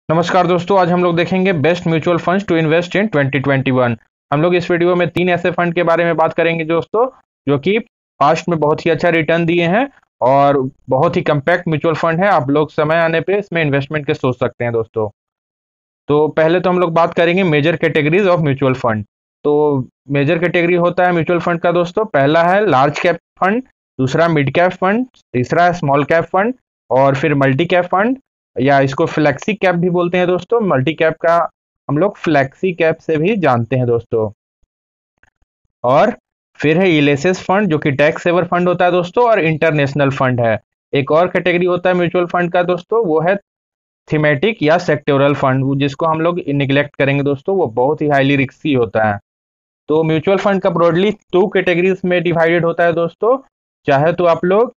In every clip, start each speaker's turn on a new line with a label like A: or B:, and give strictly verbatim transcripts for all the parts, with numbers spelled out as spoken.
A: नमस्कार दोस्तों, आज हम लोग देखेंगे best mutual funds to invest in twenty twenty one. हम लोग इस वीडियो में तीन ऐसे फंड के बारे में बात करेंगे दोस्तों, जो कि पास्ट में बहुत ही अच्छा रिटर्न दिए हैं और बहुत ही कम्पैक्ट म्यूचुअल फंड है। आप लोग समय आने पे इसमें इन्वेस्टमेंट के सोच सकते हैं दोस्तों। तो पहले तो हम लोग बात करेंगे major categories of mutual fund. तो मेजर कैटेगरी होता है म्यूचुअल फंड का दोस्तों, पहला है लार्ज कैप फंड, दूसरा मिड कैप फंड, तीसरा है स्मॉल कैप फंड और फिर मल्टी कैप फंड, या इसको फ्लेक्सी कैप भी बोलते हैं दोस्तों। मल्टी कैप का हम लोग फ्लेक्सी कैप से भी जानते हैं दोस्तों। और फिर है इलेसिस फंड, जो कि टैक्स सेवर फंड होता है दोस्तों और इंटरनेशनल फंड है। एक और कैटेगरी होता है म्यूचुअल फंड का दोस्तों, वो है थीमेटिक या सेक्टोरल फंड, जिसको हम लोग निगलेक्ट करेंगे दोस्तों, वो बहुत ही हाईली रिस्की होता है। तो म्यूचुअल फंड का ब्रॉडली टू कैटेगरीज में डिवाइडेड होता है दोस्तों। चाहे तो आप लोग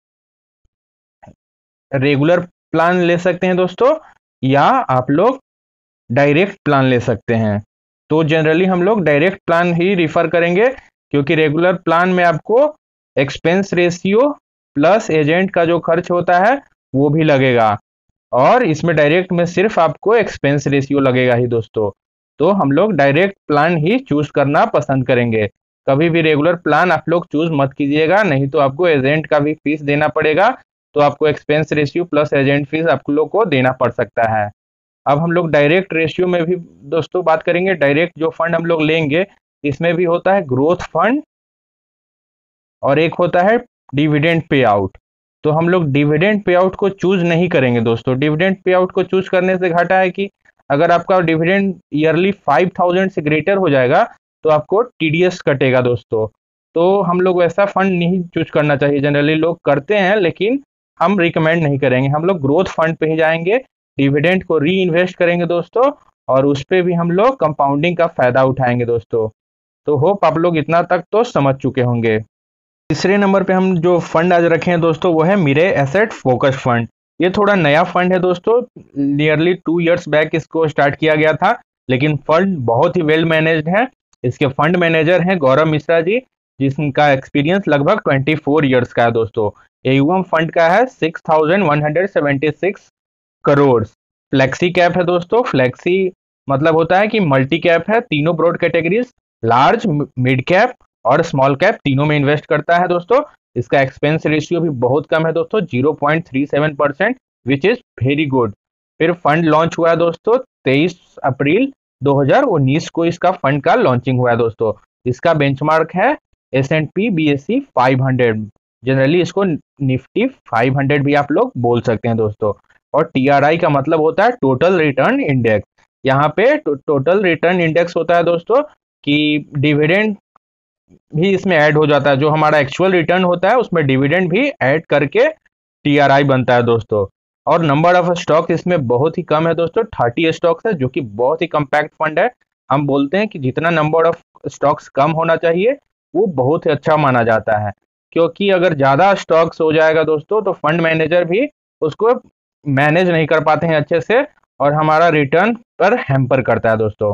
A: रेगुलर प्लान ले सकते हैं दोस्तों, या आप लोग डायरेक्ट प्लान ले सकते हैं। तो जनरली हम लोग डायरेक्ट प्लान ही रिफर करेंगे, क्योंकि रेगुलर प्लान में आपको एक्सपेंस रेशियो प्लस एजेंट का जो खर्च होता है वो भी लगेगा, और इसमें डायरेक्ट में सिर्फ आपको एक्सपेंस रेशियो लगेगा ही दोस्तों। तो हम लोग डायरेक्ट प्लान ही चूज करना पसंद करेंगे। कभी भी रेगुलर प्लान आप लोग चूज मत कीजिएगा, नहीं तो आपको एजेंट का भी फीस देना पड़ेगा। तो आपको expense ratio plus agent fees आप लोग को देना पड़ सकता है। अब हम लोग डायरेक्ट रेशियो में भी दोस्तों बात करेंगे। डायरेक्ट जो फंड हम लोग लेंगे, इसमें भी होता है ग्रोथ फंड और एक होता है डिविडेंड पे आउट। तो हम लोग डिविडेंड पे आउट को चूज नहीं करेंगे दोस्तों। डिविडेंड पे आउट को चूज करने से घाटा है कि अगर आपका डिविडेंड ईयरली फाइव थाउजेंड से ग्रेटर हो जाएगा तो आपको टीडीएस कटेगा दोस्तों। तो हम लोग वैसा फंड नहीं चूज करना चाहिए। जनरली लोग करते हैं, लेकिन हम रिकमेंड नहीं करेंगे। हम लोग ग्रोथ फंड पे ही जाएंगे, डिविडेंड को री इन्वेस्ट करेंगे दोस्तों, और उस पर भी हम लोग कंपाउंडिंग का फायदा उठाएंगे दोस्तों। तो होप आप लोग इतना तक तो समझ चुके होंगे। तीसरे नंबर पे हम जो फंड आज रखे हैं दोस्तों, वो है मिरे एसेट फोकस फंड। ये थोड़ा नया फंड है दोस्तों, नियरली टू इयर्स बैक इसको स्टार्ट किया गया था, लेकिन फंड बहुत ही वेल मैनेज्ड है। इसके फंड मैनेजर हैं गौरव मिश्रा जी, जिसका एक्सपीरियंस लगभग ट्वेंटी फोर इयर्स का है दोस्तों। एयूएम फंड का है six thousand one hundred seventy six crore. Flexi cap है दोस्तों। फ्लेक्सी मतलब होता है कि मल्टी कैप है, तीनों broad categories large, mid cap और स्मॉल कैप तीनों में इन्वेस्ट करता है दोस्तों। इसका एक्सपेंस रेशियो भी बहुत कम है दोस्तों, zero point three seven percent, which is very good. फिर फंड लॉन्च हुआ है दोस्तों तेईस अप्रैल दो हज़ार उन्नीस को इसका फंड का लॉन्चिंग हुआ है दोस्तों। इसका बेंचमार्क है S and P B S C five hundred. Generally इसको निफ्टी फाइव हंड्रेड भी आप लोग बोल सकते हैं दोस्तों। और टी आर आई का मतलब होता है टोटल रिटर्न इंडेक्स। यहाँ पे टोटल रिटर्न इंडेक्स होता है दोस्तों कि डिविडेंड भी इसमें ऐड हो जाता है। जो हमारा एक्चुअल रिटर्न होता है उसमें डिविडेंड भी ऐड करके टी आर आई बनता है दोस्तों। और नंबर ऑफ स्टॉक इसमें बहुत ही कम है दोस्तों, थर्टी स्टॉक्स है, जो कि बहुत ही कम्पैक्ट फंड है। हम बोलते हैं कि जितना नंबर ऑफ स्टॉक्स कम होना चाहिए वो बहुत ही अच्छा माना जाता है, क्योंकि अगर ज़्यादा स्टॉक्स हो जाएगा दोस्तों तो फंड मैनेजर भी उसको मैनेज नहीं कर पाते हैं अच्छे से, और हमारा रिटर्न पर हैम्पर करता है दोस्तों।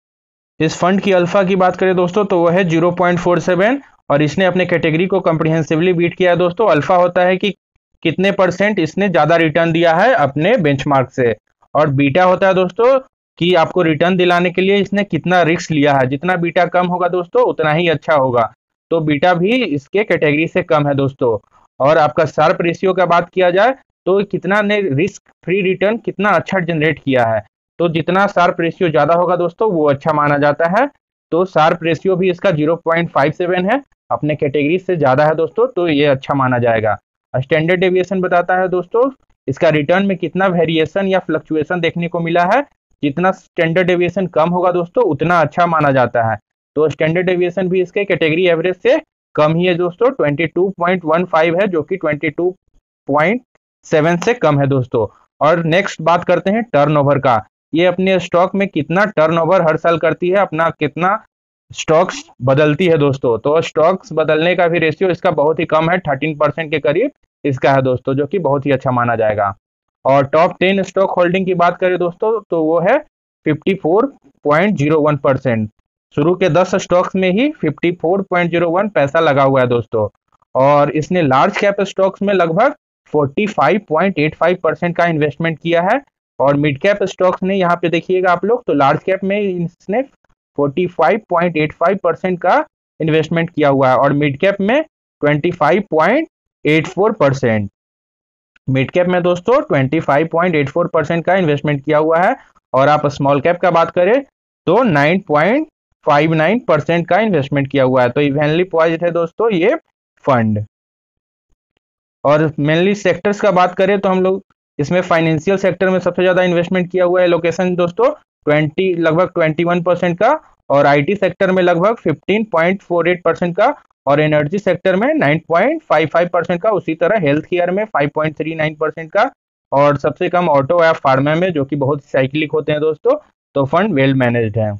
A: इस फंड की अल्फा की बात करें दोस्तों तो वह है जीरो पॉइंट फोर सेवन, और इसने अपने कैटेगरी को कॉम्प्रिहेंसिवली बीट किया है दोस्तों। अल्फा होता है कि कितने परसेंट इसने ज़्यादा रिटर्न दिया है अपने बेंचमार्क से, और बीटा होता है दोस्तों कि आपको रिटर्न दिलाने के लिए इसने कितना रिस्क लिया है। जितना बीटा कम होगा दोस्तों उतना ही अच्छा होगा। तो बीटा भी इसके कैटेगरी से कम है दोस्तों। और आपका शार्प रेशियो का बात किया जाए तो कितना ने रिस्क फ्री रिटर्न कितना अच्छा जनरेट किया है। तो जितना शार्प रेशियो ज़्यादा होगा दोस्तों वो अच्छा माना जाता है। तो शार्प रेशियो भी इसका जीरो पॉइंट फाइव सेवन है, अपने कैटेगरी से ज़्यादा है दोस्तों, तो ये अच्छा माना जाएगा। स्टैंडर्ड डेविएशन बताता है दोस्तों इसका रिटर्न में कितना वेरिएशन या फ्लक्चुएशन देखने को मिला है। जितना स्टैंडर्ड डेविएशन कम होगा दोस्तों उतना अच्छा माना जाता है। तो स्टैंडर्ड डेविएशन भी इसके कैटेगरी एवरेज से कम ही है दोस्तों, twenty two point one five है, जो कि ट्वेंटी टू पॉइंट सेवन से कम है दोस्तों। और नेक्स्ट बात करते हैं टर्नओवर का। ये अपने स्टॉक में कितना टर्नओवर हर साल करती है, अपना कितना स्टॉक्स बदलती है दोस्तों। तो स्टॉक्स बदलने का भी रेशियो इसका बहुत ही कम है, थर्टीन परसेंट के करीब इसका है दोस्तों, जो कि बहुत ही अच्छा माना जाएगा। और टॉप टेन स्टॉक होल्डिंग की बात करें दोस्तों तो वो है fifty four point zero one percent. शुरू के दस स्टॉक्स में ही fifty four point zero one पैसा लगा हुआ है दोस्तों। और इसने लार्ज कैप स्टॉक्स में लगभग forty five point eight five percent का इन्वेस्टमेंट किया है, और मिड कैप स्टॉक्स ने यहाँ पे देखिएगा आप लोग, तो लार्ज कैप में इसने पैंतालीस पॉइंट आठ पाँच परसेंट का इन्वेस्टमेंट किया हुआ है और मिड कैप में पच्चीस पॉइंट आठ चार परसेंट। मिड कैप में दोस्तों पच्चीस पॉइंट आठ चार परसेंट का इन्वेस्टमेंट किया हुआ है और आप स्मॉल कैप का बात करें तो नौ पॉइंट पाँच नौ परसेंट का इन्वेस्टमेंट किया हुआ है। तो इवनली पॉइज्ड है दोस्तों ये फंड। और मेनली सेक्टर्स का बात करें तो हम लोग इसमें फाइनेंशियल सेक्टर में सबसे ज्यादा इन्वेस्टमेंट किया हुआ है लोकेशन दोस्तों बीस लगभग इक्कीस परसेंट का, और आईटी सेक्टर में लगभग पंद्रह पॉइंट चार आठ परसेंट का, और एनर्जी सेक्टर में नौ पॉइंट पाँच पाँच परसेंट का, उसी तरह हेल्थ केयर में पाँच पॉइंट तीन नौ परसेंट का, और सबसे कम ऑटो या फार्मा में, जो कि बहुत साइक्लिक होते हैं दोस्तों। तो फंड वेल मैनेज्ड है।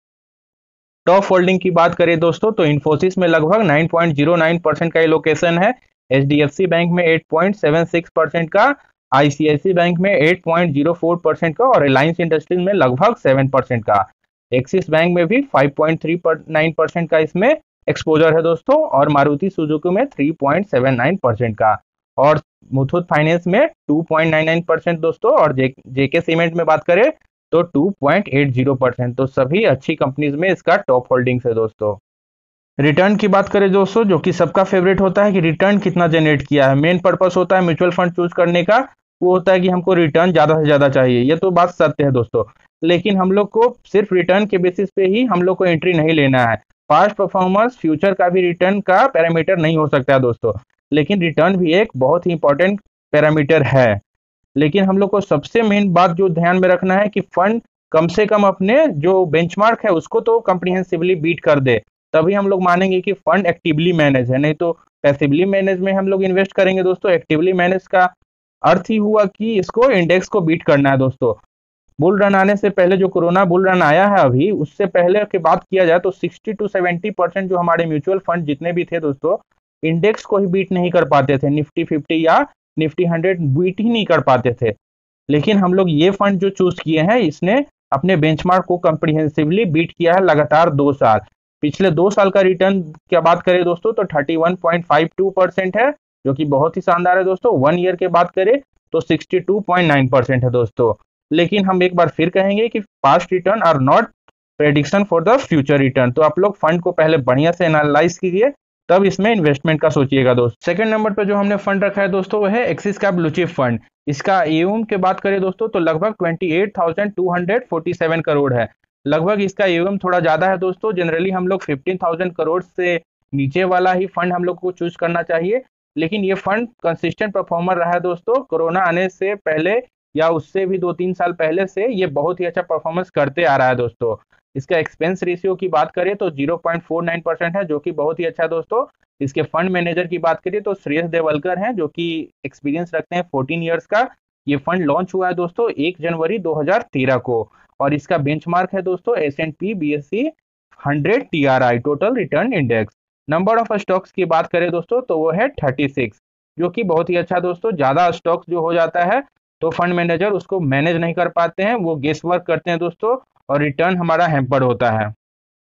A: टॉप होल्डिंग की बात करें दोस्तों तो इन्फोसिस में लगभग नौ पॉइंट शून्य नौ परसेंट का एलोकेशन है, एचडीएफसी बैंक में आठ पॉइंट सात छह परसेंट का, आईसीआईसी बैंक में आठ पॉइंट शून्य चार परसेंट का, और रिलायंस इंडस्ट्रीज में लगभग सात परसेंट का। एक्सिस बैंक में भी पाँच पॉइंट तीन नौ परसेंट का इसमें एक्सपोजर है दोस्तों, और मारुति सुजुकी में तीन पॉइंट सात नौ परसेंट का, और मुथूट फाइनेंस में दो पॉइंट नौ नौ परसेंट दोस्तों, और जे जेके सीमेंट में बात करें तो दो पॉइंट आठ शून्य परसेंट। तो सभी अच्छी कंपनीज में इसका टॉप होल्डिंग्स है दोस्तों। रिटर्न की बात करें दोस्तों, जो कि सबका फेवरेट होता है कि रिटर्न कितना जनरेट किया है। मेन पर्पस होता है म्यूचुअल फंड चूज करने का, वो होता है कि हमको रिटर्न ज्यादा से ज्यादा चाहिए। ये तो बात सत्य है दोस्तों, लेकिन हम लोग को सिर्फ रिटर्न के बेसिस पे ही हम लोग को एंट्री नहीं लेना है। पास्ट परफॉर्मेंस फ्यूचर का भी रिटर्न का पैरामीटर नहीं हो सकता है दोस्तों, लेकिन रिटर्न भी एक बहुत ही इंपॉर्टेंट पैरामीटर है। लेकिन हम लोग को सबसे मेन बात जो ध्यान में रखना है कि फंड कम से कम अपने जो बेंचमार्क है उसको तो कॉम्प्रिहेंसिवली बीट कर दे, तभी हम लोग मानेंगे कि फंड एक्टिवली मैनेज है। नहीं तो पैसिवली मैनेज में हम लोग इन्वेस्ट करेंगे दोस्तों। एक्टिवली मैनेज का अर्थ ही हुआ कि इसको इंडेक्स को बीट करना है दोस्तों। बुल रन आने से पहले जो कोरोना बुल रन आया है अभी, उससे पहले की बात किया जाए तो साठ टू सत्तर परसेंट जो हमारे म्यूचुअल फंड जितने भी थे दोस्तों, इंडेक्स को ही बीट नहीं कर पाते थे। निफ्टी फिफ्टी या निफ्टी हंड्रेड बीट ही नहीं कर पाते थे। लेकिन हम लोग ये फंड जो चूज किए हैं, इसने अपने बेंचमार्क को कॉम्प्रिहेंसिवली बीट किया है लगातार दो साल। पिछले दो साल का रिटर्न की बात करें दोस्तों तो इकतीस पॉइंट बावन परसेंट है, जो कि बहुत ही शानदार है दोस्तों। वन ईयर के बात करें तो बासठ पॉइंट नौ परसेंट है दोस्तों। लेकिन हम एक बार फिर कहेंगे कि past return are not prediction for the future return. तो आप लोग फंड को पहले बढ़िया से एनालाइज कीजिए, तब इसमें इन्वेस्टमेंट का सोचिएगा दोस्तों। सेकंड नंबर पर जो हमने फंड रखा है दोस्तों वो है Axis cap blue chip fund. इसका एयूएम के बात करें दोस्तों तो लगभग अट्ठाईस हज़ार दो सौ सैंतालीस करोड़ है। लगभग इसका एयूएम थोड़ा ज्यादा है दोस्तों। जनरली हम लोग पंद्रह हज़ार करोड़ से नीचे वाला ही फंड हम लोग को चूज करना चाहिए, लेकिन ये फंड कंसिस्टेंट परफॉर्मर रहा है दोस्तों। कोरोना आने से पहले या उससे भी दो तीन साल पहले से ये बहुत ही अच्छा परफॉर्मेंस करते आ रहा है दोस्तों। इसका एक्सपेंस रेशियो की बात करें तो zero point four nine percent है, जो कि बहुत ही अच्छा है दोस्तों। इसके फंड मैनेजर की बात करें तो श्रेयस देवलकर हैं, जो कि एक्सपीरियंस रखते हैं चौदह इयर्स का। ये फंड लॉन्च हुआ है दोस्तों एक जनवरी दो हज़ार तेरह को, और इसका बेंचमार्क है दोस्तों S and P B S C hundred T R I total return index. Number of stocks की बात करें दोस्तों तो वो है छत्तीस, जो कि बहुत ही अच्छा दोस्तों। ज्यादा स्टॉक्स जो हो जाता है तो फंड मैनेजर उसको मैनेज नहीं कर पाते हैं, वो गेस वर्क करते हैं दोस्तों, और रिटर्न हमारा हैम्पर्ड होता है।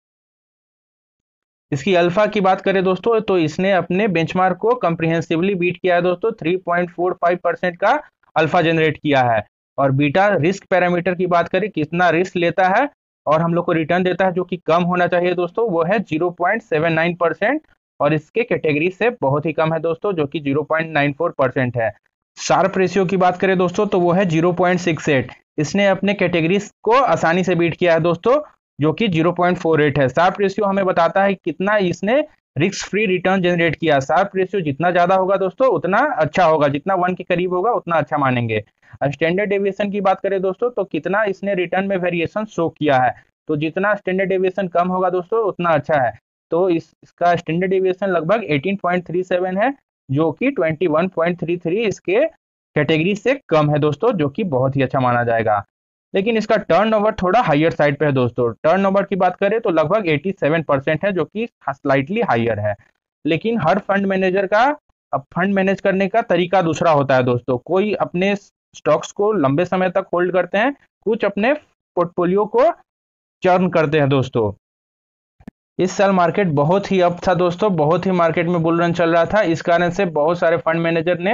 A: इसकी अल्फा की बात करें दोस्तों तो इसने अपने बेंचमार्क को कॉम्प्रिहेंसिवली बीट किया है दोस्तों। तीन पॉइंट चार पाँच परसेंट का अल्फा जनरेट किया है। और बीटा रिस्क पैरामीटर की बात करें, कितना रिस्क लेता है और हम लोग को रिटर्न देता है, जो कि कम होना चाहिए दोस्तों, वो है zero point seven nine percent, और इसके कैटेगरी से बहुत ही कम है दोस्तों, जो कि zero point nine four percent है। शार्प रेशियो की बात करें दोस्तों तो वो है ज़ीरो पॉइंट सिक्स एट। इसने अपने कैटेगरीज को आसानी से बीट किया है दोस्तों, जो कि ज़ीरो पॉइंट फोर एट है। शार्प रेशियो हमें बताता है कितना इसने रिस्क फ्री रिटर्न जनरेट किया। शार्प रेशियो जितना ज्यादा होगा दोस्तों उतना अच्छा होगा, जितना वन के करीब होगा उतना अच्छा मानेंगे। स्टैंडर्ड डेविएशन की बात करें दोस्तों तो कितना इसने रिटर्न में वेरिएशन शो किया है, तो जितना स्टैंडर्ड डेविएशन कम होगा दोस्तों उतना अच्छा है। तो इस, इसका स्टैंडर्ड डेविएशन लगभग अठारह पॉइंट थ्री सेवन है, जो कि इक्कीस पॉइंट थ्री थ्री इसके कैटेगरी से कम है दोस्तों, जो कि बहुत ही अच्छा माना जाएगा। लेकिन इसका टर्नओवर थोड़ा हायर साइड पे है दोस्तों। टर्नओवर की बात करें तो लगभग सत्तासी परसेंट है, जो कि स्लाइटली हायर है। लेकिन हर फंड मैनेजर का अब फंड मैनेज करने का तरीका दूसरा होता है दोस्तों। कोई अपने स्टॉक्स को लंबे समय तक होल्ड करते हैं, कुछ अपने पोर्टफोलियो को चर्न करते हैं दोस्तों। इस साल मार्केट बहुत ही अप था दोस्तों, बहुत ही मार्केट में बुल रन चल रहा था। इस कारण से बहुत सारे फंड मैनेजर ने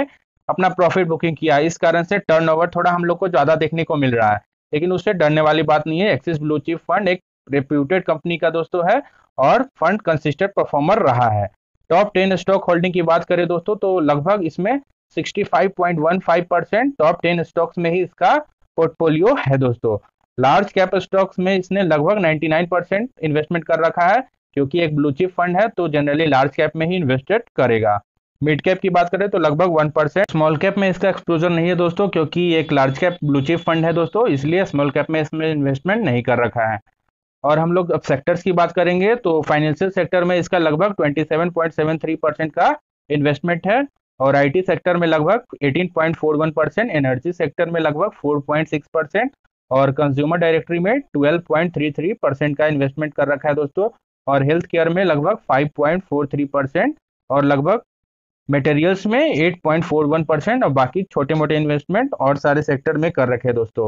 A: अपना प्रॉफिट बुकिंग किया, इस कारण से टर्नओवर थोड़ा हम लोग को ज़्यादा देखने को मिल रहा है, लेकिन उससे डरने वाली बात नहीं है। एक्सिस ब्लू चिप फंड एक रेप्यूटेड कंपनी का दोस्तों है और फंड कंसिस्टेंट परफॉर्मर रहा है। टॉप टेन स्टॉक होल्डिंग की बात करें दोस्तों तो लगभग इसमें sixty five point one five percent top ten stocks में ही इसका पोर्टफोलियो है दोस्तों। लार्ज कैप स्टॉक्स में इसने लगभग निन्यानवे परसेंट इन्वेस्टमेंट कर रखा है, क्योंकि एक ब्लू चिप फंड है तो जनरली लार्ज कैप में ही इन्वेस्टेड करेगा। मिड कैप की बात करें तो लगभग वन परसेंट। स्मॉल कैप में इसका एक्सपोजर नहीं है दोस्तों, क्योंकि एक large cap blue chip fund है दोस्तों, इसलिए स्मॉल कैप में इसमें इन्वेस्टमेंट नहीं कर रखा है। और हम लोग अब सेक्टर्स की बात करेंगे तो फाइनेंशियल सेक्टर में इसका लगभग सत्ताईस पॉइंट सात तीन परसेंट का इन्वेस्टमेंट है, और आईटी सेक्टर में लगभग अठारह पॉइंट चार एक परसेंट, एनर्जी सेक्टर में लगभग चार पॉइंट छह परसेंट और कंज्यूमर डायरेक्टरी में बारह पॉइंट तीन तीन परसेंट का इन्वेस्टमेंट कर रखा है दोस्तों, और हेल्थ केयर में लगभग पाँच पॉइंट चार तीन परसेंट और लगभग मटेरियल्स में आठ पॉइंट चार एक परसेंट और बाकी छोटे मोटे इन्वेस्टमेंट और सारे सेक्टर में कर रखे हैं दोस्तों।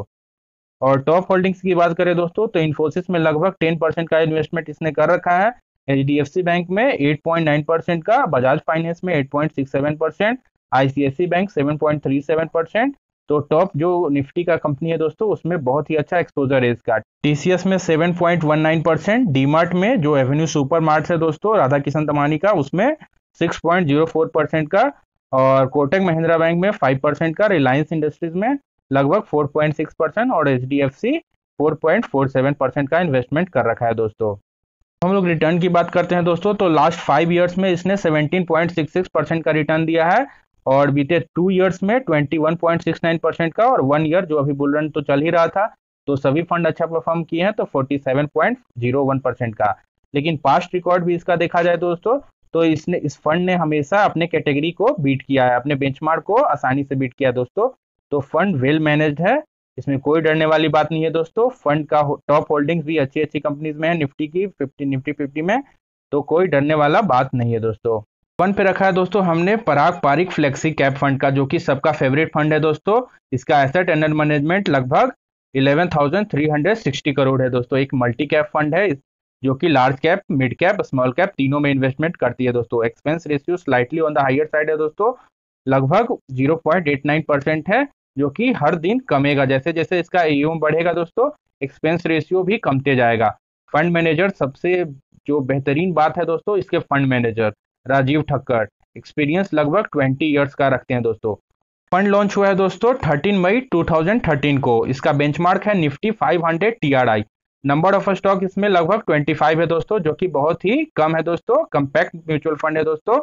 A: और टॉप होल्डिंग्स की बात करें दोस्तों तो इन्फोसिस में लगभग दस परसेंट का इन्वेस्टमेंट इसने कर रखा है, एचडीएफसी बैंक में आठ पॉइंट नौ परसेंट का, बजाज फाइनेंस में आठ पॉइंट छह सात परसेंट, आईसीआईसी बैंक सात पॉइंट तीन सात परसेंट। तो टॉप जो निफ्टी का कंपनी है दोस्तों उसमें बहुत ही अच्छा एक्सपोजर है इसका। टीसीएस में सात पॉइंट एक नौ परसेंट, डीमार्ट में जो एवेन्यू सुपर मार्ट है दोस्तों राधा किशन दमानी का उसमें छह पॉइंट शून्य चार परसेंट का, और कोटक महिंद्रा बैंक में पाँच परसेंट का, रिलायंस इंडस्ट्रीज में लगभग चार पॉइंट छह परसेंट और एचडीएफसी चार पॉइंट चार सात परसेंट का इन्वेस्टमेंट कर रखा है दोस्तों। हम लोग रिटर्न की बात करते हैं दोस्तों तो लास्ट फाइव इयर्स में इसने सत्रह पॉइंट छह छह परसेंट का रिटर्न दिया है, और बीते टू इयर्स में इक्कीस पॉइंट छह नौ परसेंट का, और वन ईयर जो अभी बुल रन तो चल ही रहा था तो सभी फंड अच्छा परफॉर्म किए हैं तो सैंतालीस पॉइंट शून्य एक परसेंट का। लेकिन पास्ट रिकॉर्ड भी इसका देखा जाए दोस्तों तो इसने इस फंड ने हमेशा अपने कैटेगरी को बीट किया है, अपने बेंचमार्क को आसानी से बीट किया दोस्तों। तो फंड वेल मैनेज्ड है, इसमें कोई डरने वाली बात नहीं है दोस्तों। फंड का टॉप होल्डिंग्स भी अच्छी अच्छी कंपनीज में है, निफ्टी की फिफ्टी निफ्टी फिफ्टी में, तो कोई डरने वाला बात नहीं है दोस्तों। फंड पे रखा है दोस्तों हमने Parag Parikh flexi cap fund का, जो कि सबका फेवरेट फंड है दोस्तों। इसका एसेट अंडर मैनेजमेंट लगभग ग्यारह हज़ार तीन सौ साठ करोड़ है दोस्तों। एक मल्टी कैप फंड है जो कि large cap, mid cap, small cap तीनों में इन्वेस्टमेंट करती है दोस्तों। Expense ratio slightly on the higher side है दोस्तों, लगभग zero point eight nine percent है, जो कि हर दिन कमेगा। जैसे जैसे इसका एयूएम बढ़ेगा दोस्तों एक्सपेंस रेशियो भी कमते जाएगा। फंड मैनेजर सबसे जो बेहतरीन बात है दोस्तों, इसके fund manager Rajeev Thakkar experience लगभग बीस इयर्स का रखते हैं दोस्तों। फंड लॉन्च हुआ है दोस्तों तेरह मई दो हज़ार तेरह को। इसका बेंचमार्क है निफ्टी पाँच सौ टीआरआई। नंबर ऑफ स्टॉक इसमें लगभग पच्चीस है दोस्तों, जो कि बहुत ही कम है दोस्तों। कम्पैक्ट म्यूचुअल फंड है दोस्तों।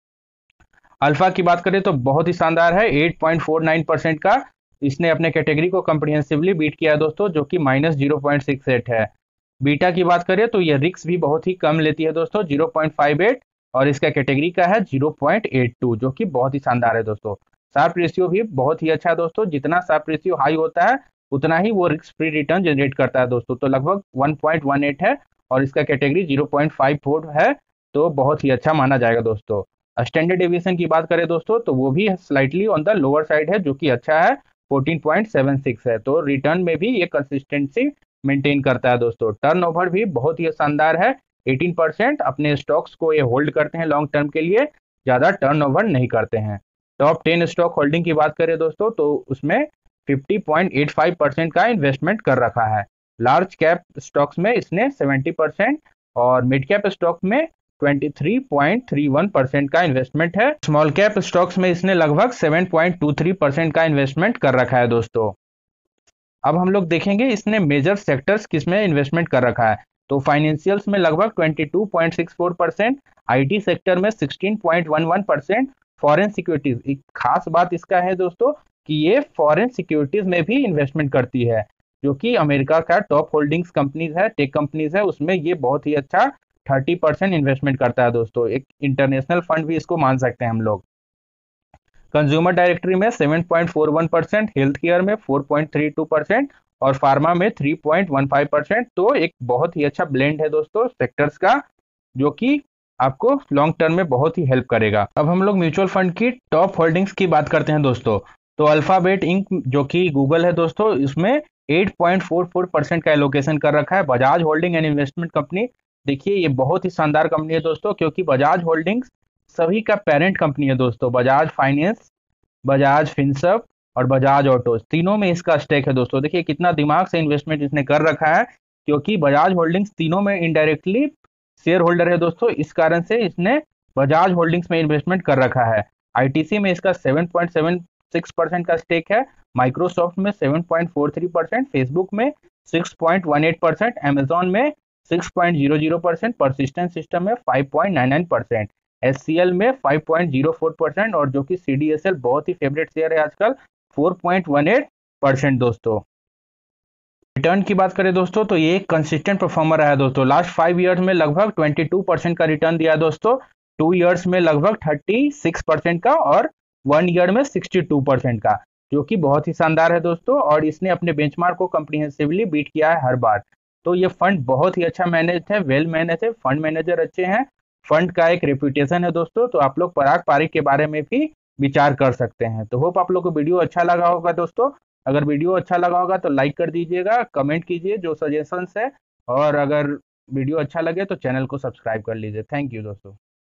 A: अल्फा की बात करें तो बहुत ही शानदार है, आठ पॉइंट चार नौ परसेंट का। इसने अपने कैटेगरी को कॉम्प्रिहेंसिवली बीट किया है दोस्तों, जो कि minus zero point six eight है। बीटा की बात करें तो ये रिस्क भी बहुत ही कम लेती है दोस्तों, जीरो पॉइंट फाइव एट, और इसका कैटेगरी का है जीरो पॉइंट एट टू, जो कि बहुत ही शानदार है दोस्तों। शार्प रेशियो भी बहुत ही अच्छा है दोस्तों। जितना शार्प रेशियो हाई होता है उतना ही वो रिस्क फ्री रिटर्न जनरेट करता है दोस्तों। तो लगभग वन पॉइंट वन एट है और इसका category zero point five four है, तो बहुत ही अच्छा माना जाएगा दोस्तों। स्टैंडर्ड डेविएशन की बात करें दोस्तों तो वो भी slightly on the lower side है, जो कि अच्छा है, चौदह पॉइंट सात सिक्स है। तो रिटर्न में भी ये कंसिस्टेंसी मेंटेन करता है दोस्तों। टर्नओवर भी बहुत ही शानदार है, अठारह परसेंट। अपने स्टॉक्स को ये होल्ड करते हैं लॉन्ग टर्म के लिए, ज़्यादा टर्नओवर नहीं करते हैं। टॉप टेन स्टॉक होल्डिंग की बात करें दोस्तों तो उसमें पचास पॉइंट आठ पाँच परसेंट का इन्वेस्टमेंट कर रखा है। लार्ज कैप स्टॉक्स में इसने सत्तर परसेंट और मिड कैप स्टॉक में तेईस पॉइंट तीन एक परसेंट का इन्वेस्टमेंट है। स्मॉल कैप स्टॉक्स में इसने लगभग सात पॉइंट दो तीन परसेंट का इन्वेस्टमेंट कर रखा है दोस्तों। अब हम लोग देखेंगे इसने मेजर सेक्टर्स किसमें इन्वेस्टमेंट कर रखा है। तो फाइनेंशियल्स में लगभग बाईस point six four percent, IT sector में सोलह पॉइंट एक एक परसेंट, फॉरेन सिक्योरिटीज, एक खास बात इसका है दोस्तों कि ये फॉरेन सिक्योरिटीज में भी इन्वेस्टमेंट करती है, जो कि अमेरिका का टॉप होल्डिंग्स कंपनीज है, टेक कंपनीज है, उसमें ये बहुत ही अच्छा तीस परसेंट इन्वेस्टमेंट करता है दोस्तों। एक इंटरनेशनल फंड भी इसको मान सकते हैं हम लोग। कंज्यूमर डायरेक्टरी में सात पॉइंट चार एक परसेंट, हेल्थ केयर में चार पॉइंट तीन टू परसेंट और फार्मा में तीन पॉइंट एक पाँच परसेंट। तो एक बहुत ही अच्छा ब्लेंड है दोस्तों सेक्टर्स का, जो कि आपको लॉन्ग टर्म में बहुत ही हेल्प करेगा। अब हम लोग म्यूचुअल फंड की टॉप होल्डिंग्स की बात करते हैं दोस्तों। तो अल्फाबेट इंक जो कि गूगल है दोस्तों, इसमें आठ पॉइंट चार चार परसेंट का एलोकेशन कर रखा है। Bajaj holding and investment company, देखिए ये बहुत ही शानदार कंपनी है दोस्तों, क्योंकि बजाज होल्डिंग्स सभी का पेरेंट कंपनी है दोस्तों। बजाज फाइनेंस बजाज फिनसर्व और बजाज ऑटो, तीनों में इसका स्टेक है दोस्तों। देखिए कितना दिमाग से इन्वेस्टमेंट इसने कर रखा है, क्योंकि बजाज होल्डिंग्स तीनों में इनडायरेक्टली शेयर होल्डर है दोस्तों, इस कारण से इसने बजाज होल्डिंग्स में इन्वेस्टमेंट कर रखा है। आईटीसी में इसका seven point seven six percent का स्टेक है, माइक्रोसॉफ्ट में seven point four three percent, Facebook में six point one eight percent, Amazon में six point zero zero percent, Persistent system में five point nine nine percent, HCL में five point zero four percent और जो कि CDSL बहुत ही favourite share है आजकल four point one eight percent दोस्तों। रिटर्न की बात करें दोस्तों तो ये एक कंसिस्टेंट परफॉर्मर रहा है दोस्तों। लास्ट फाइव ईयर्स में लगभग ट्वेंटी टू परसेंट का रिटर्न दिया दोस्तों, टू ईयर्स में लगभग थर्टी सिक्स परसेंट का और वन ईयर में सिक्सटी टू परसेंट का, जो कि बहुत ही शानदार है दोस्तों। और इसने अपने बेंचमार्क को कॉम्प्रिहेंसिवली बीट किया है हर बार। तो ये फंड बहुत ही अच्छा मैनेज है, वेल मैनेज है, फंड मैनेजर अच्छे हैं, फंड का एक रेपुटेशन है दोस्तों। तो आप लोग पराग पारिक के बारे में भी विचार कर सकते हैं। तो होप आप लोग को वीडियो अच्छा लगा होगा दोस्तों। अगर वीडियो अच्छा लगा होगा तो लाइक कर दीजिएगा, कमेंट कीजिए जो सजेशंस है, और अगर वीडियो अच्छा लगे तो चैनल को सब्सक्राइब कर लीजिए। थैंक यू दोस्तों।